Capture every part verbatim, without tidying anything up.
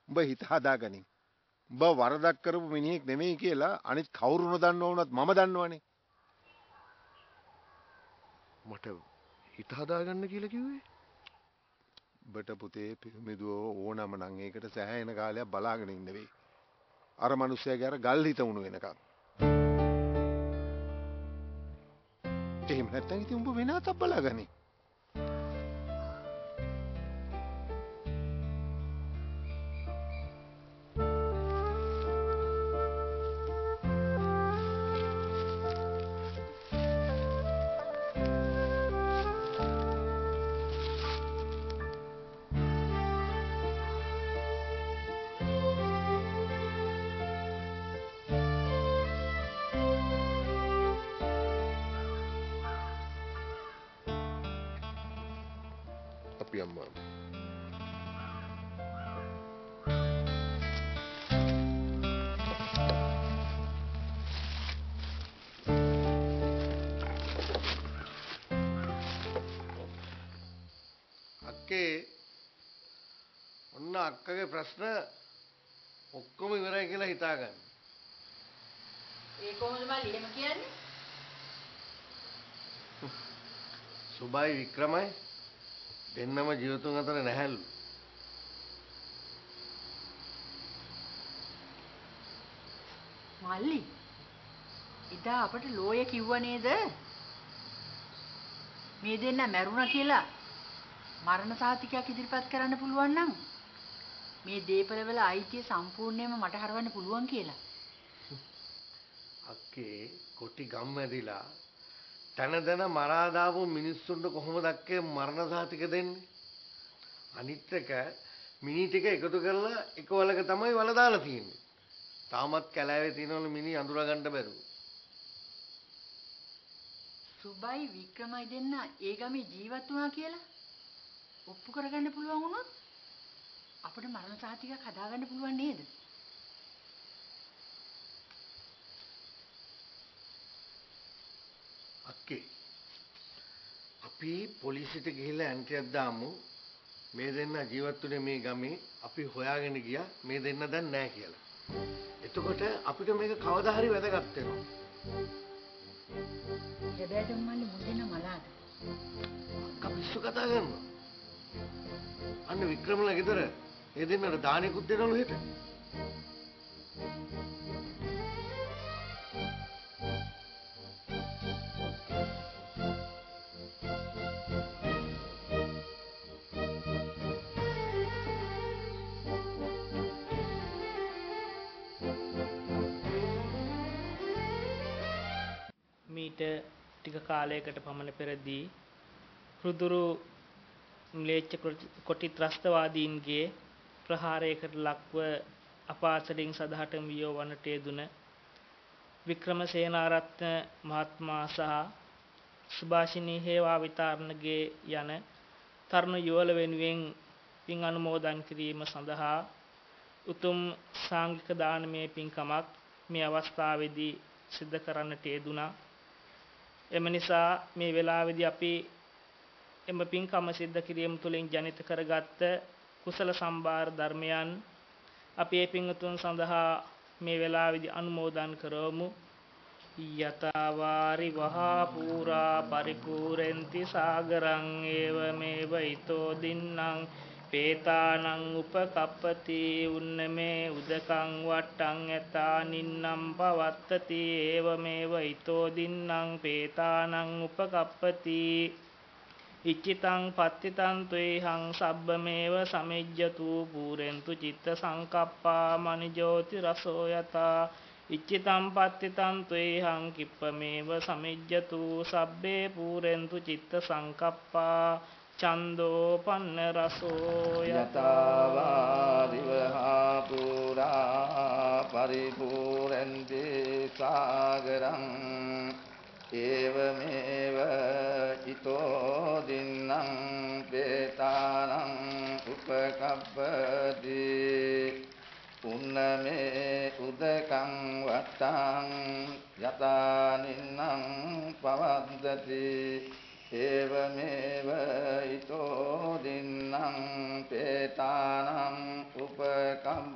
උඹ හිත හදාගනින්. උඹ වරදක් කරපු මිනිහෙක් නෙමෙයි කියලා අනිත් කවුරු නොදන්නව වුණත් මම දන්නවනේ. මට හිත හදාගන්න කියලා කිව්වේ? උඹට පුතේ පිරිමිදුව ඕනම නම් ඒකට සෑහෙන කාලයක් බලාගෙන ඉන්න වෙයි. අර මිනිස්සයාගේ අර ගල් හිත උණු වෙනකම්. එහෙම නැත්නම් ඉතින් උඹ වෙන අතක් බලාගනි. අපි අම්මා අක්කේ ඔන්න අක්කගේ ප්‍රශ්න ඔක්කොම ඉවරයි කියලා හිතාගන්න. ඒ කොහොමද මල්ලි එහෙම කියන්නේ? සුබයි වික්‍රමයි දෙන්නම ජීවිතුන් අතර නැහැලු. මල්ලි ඉදා අපට ලෝය කිව්ව නේද? මේ දෙන්න මැරුණා කියලා මරණ සාතිකයක් ඉදිරිපත් කරන්න පුළුවන් නම් මේ දීපල වල අයිතිය සම්පූර්ණයෙන්ම මට හරවන්න පුළුවන් කියලා. අක්කේ කොටි ගම් ඇදිලා තන දන මරා දාපු මිනිස්සුන්ට කොහොමද අක්කේ මරණ සාතික දෙන්නේ? අනිත් එක මිනි ටික එකතු කරලා එක වලක තමයි වල දාලා තියෙන්නේ. තාමත් කැලෑවේ තියෙනවලු මිනි අඳුර ගන්න බැරුව. සුබයි වික්‍රමයි දෙන්න ඒ ගමේ ජීවත් වුණා කියලා ඔප්පු කරගන්න පුළුවන් වුණොත් අපිට මරණ සාතිකයක් හදාගන්න පුළුවන් නේද? අක්කේ අපි පොලිසියට ගිහිල්ලා ඇන්ටියක් දාමු. මේ දෙන්න ජීවත් වුණේ මේ ගමේ අපි හොයාගෙන ගියා මේ දෙන්න දැන් නැහැ කියලා. එතකොට අපිට මේක කවදා හරි වැදගත් වෙනවා. හැබැයි මල්ලි මුන් දෙන්න මලාද? අක්කා පිස්සු කතා කරනවා. අන්න වික්‍රමලා ගෙදර ඒ දෙන්නට දානෙකුත් දෙනවලු හෙට. මීට ටික කාලයකට පමණ පෙරදී රුදුරු ම්ලේච්ඡ කොටි ත්‍රස්තවාදීන්ගේ ප්‍රහාරයකට ලක්ව අපාසලින් සදහටම වියවන්නට යෙදුන වික්‍රමසේනාරත්න මහත්මයා සහ සුභාෂිනී හේවා විතාරණගේ යන තරුණ යුවළ වෙනුවෙන් පින් අනුමෝදන් කිරීම සඳහා උතුම් සාංඝික දානමය පින්කමක් මේ අවස්ථාවේදී සිදු කරන්නට යෙදුණා. එම නිසා මේ වෙලාවේදී අපි එම පින්කම සිද්ධ කිරීම තුළින් ජනිත කරගත්ත කුසල සම්භාර ධර්මයන් අපි මේ පින්තුන් සඳහා මේ වෙලාවේදී අනුමෝදන් කරවමු. යතාවාරි වහා පුරා පරිපූර්ණති සාගරං ඒව මේව ඊතෝ දින්නම් පේතානං උපකප්පති උන්නමේ උදකං වට්ටං යතා නින්නම් පවත්තති ඒව මේව ඊතෝ දින්නම් පේතානං උපකප්පති ඉච්ඡිතං පත්තිතං ත්වේහං සබ්බමේව සමිජ්ජතු පූරෙන්තු චිත්ත සංකප්පා මනිජෝති රසෝ යතා ඉච්ඡිතං පත්තිතං ත්වේහං කිප්පමේව සමිජ්ජතු සබ්බේ පූරෙන්තු චිත්ත සංකප්පා චන්දෝ පන්න රසෝ යතා දිවහා පුරා පරිපූර්ණති සාගරං ඒවමේව ඊතෝ දින්නම් පේතානං උපකප්පති උන්නමේ උදකං වට්ටං යතා නින්නම් පවද්දති ඒවමේව ඊතෝ දින්නම් පේතානං උපකම්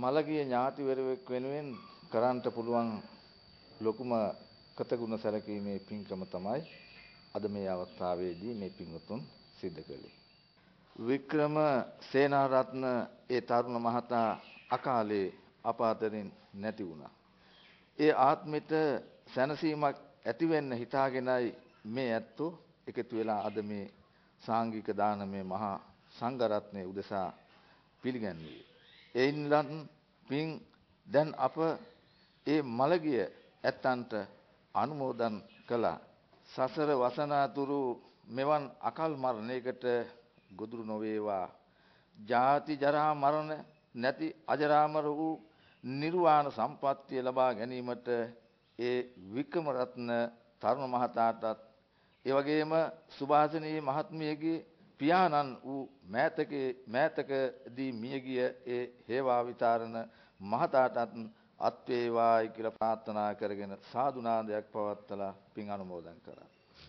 මළගිය ඥාතිවරයෙක් වෙනුවෙන් කරන්නට පුළුවන් ලොකුම කතගුණ සැලකීමේ පින්කම තමයි අද මේ අවස්ථාවේදී මේ පින්වතුන් සිද්ධ කළේ. වික්‍රම සේනාරත්න ඒ තරුණ මහතා අකාලේ අප අතරින් නැති වුණා. ඒ ආත්මෙට සැනසීමක් ඇති වෙන්න හිතාගෙනයි මේ ඇත්තෝ එකතු වෙලා අද මේ සාංගික දානමය මහා සංඝරත්නයේ උදෙසා පිළිගන්නුවේ. එයින්ලන් පින් දැන් අප ඒ මළගිය ඇත්තන්ට අනුමෝදන් කළා. සසර වසනාතුරු මෙවන් අකල් මරණයකට ගොදුරු නොවේවා. ජාති ජරා මරණ නැති අජරාමර වූ නිර්වාණ සම්පත්තිය ලබා ගැනීමට ඒ වික්‍රම රත්න තරුණ මහතාටත් ඒ වගේම සුභාසිනී මහත්මියගේ පියාණන් වූ මෑතකේ මෑතකදී මියගිය ඒ හේවා විතරණ මහතාටත් අත් වේවායි කියලා ප්‍රාර්ථනා කරගෙන සාදු නාදයක් පවත්වලා පින් අනුමෝදන් කරා.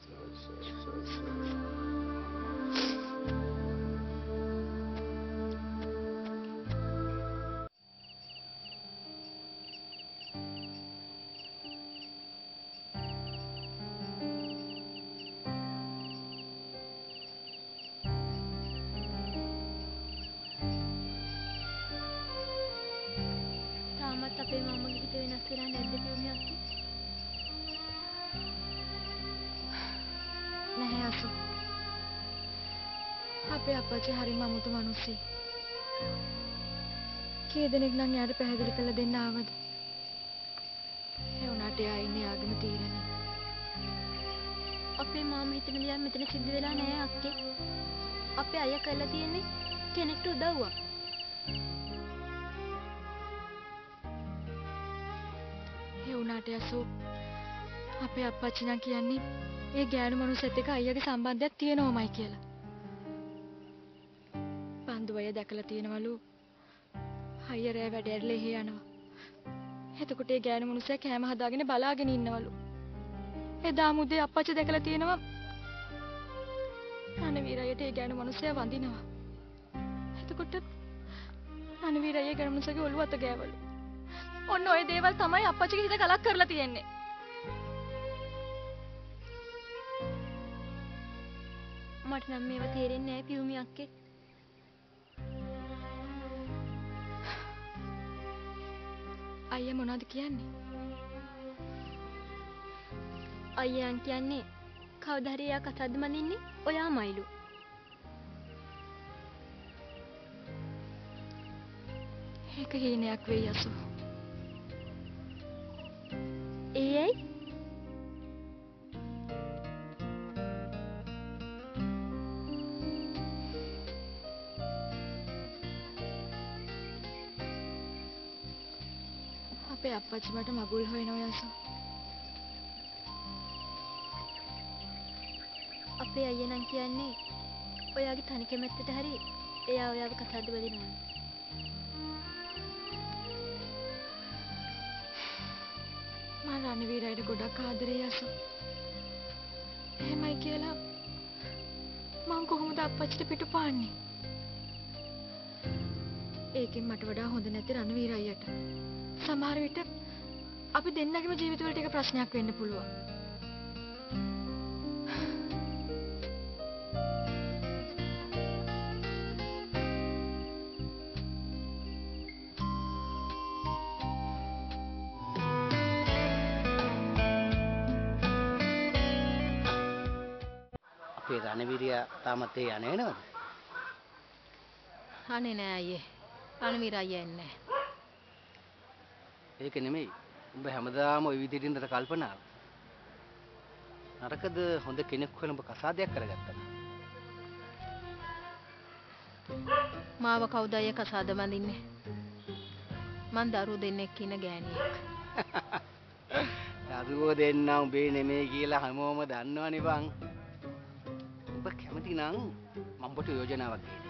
තාමත් අපේ මම්මගේ හිත වෙනස් වෙලා නැද්ද පියුමියක්? නැහැ අසු. අපේ අප්පච්චි හරිම අමුතු මිනිස්සෙක්. කී දෙනෙක් නම් යාට පැහැදිලි කරලා දෙන්න ආවද? ඒ උනාට එයා ඉන්නේ ආගම තීරණේ. අපේ මාම හිතන දේ මෙතන සිද්ධ වෙලා නැහැ අක්කේ. අපේ අයියා කරලා තියෙන්නේ කෙනෙක්ට උදව්වක්. ඒ උනාට අසු අපේ අප්පච්චි නම් කියන්නේ ඒ ගෑනු මිනිස්සෙත් එක්ක අයියාගේ සම්බන්ධයක් තියෙනවමයි කියලා. පන්දුවය දැකලා තියෙනවලු අයියා රෑ වැඩ ඇරලා එහෙ යනවා. එතකොට ඒ ගෑනු මිනිස්සයා කෑම හදාගෙන බලාගෙන ඉන්නවලු. එදා මුදේ අප්පච්චි දැකලා තියෙනවා රණවීරයට ඒ ගෑනු මිනිස්සයා වඳිනවා. එතකොට රණවීරය ඒ ගෑනු මිනිස්සගේ ඔළුව අත ගෑවලු. ඔන්න ඔය දේවල් තමයි අප්පච්චිගේ හිත කලක් කරලා තියෙන්නේ. මට නම් මේව තේරෙන්නේ නැහැ පියුමි අක්කේ. අයියා මොනවද කියන්නේ? අයියා කියන්නේ කවදා හරි එයා කසද්ද මනින්නේ ඔයාමයිලු. ඒක හීනයක් වෙයි අසු. ඒයි අපේ අප්පච්චි මට මගුල් හොයනවා යසු. අපේ අයියා නම් කියන්නේ ඔයාගේ තනි කැමැත්තට හරි එයා ඔයාව කසද්ද බදිනවා. මම රණවීරයට ගොඩක් ආදරේ යසු. එහෙමයි කියලා මං කොහොමද අප්පච්චිට පිටු පාන්නේ? ඒකෙන් මට වඩා හොඳ නැති රණවීර අයියට. සමහර විට අපි දෙන්නගේම ජීවිතවලට ඒක ප්‍රශ්නයක් වෙන්න පුළුවන්. අපේ රණවීරියා තාමත් ඒ යන්නේ නේද? අනේ නෑ අයියේ. රණවීර අයියා එන්නේ නෑ. ඒක නෙමෙයි. උඹ හැමදාම ওই විදිහට ඉඳලා කල්පනා. නරකද හොඳ කෙනෙක් හොයලා උඹ කසාදයක් කරගත්තා. මාව කවුද අයියා කසාද බඳින්නේ? මං දරුවෝ දෙන්නෙක් ඉන්න ගෑණියෙක්. දරුවෝ දෙන්න උඹේ නෙමෙයි කියලා හැමෝම දන්නවනේ බං. ඔබ කැමති නම් මම ඔබට යෝජනාවක් දෙන්නම්.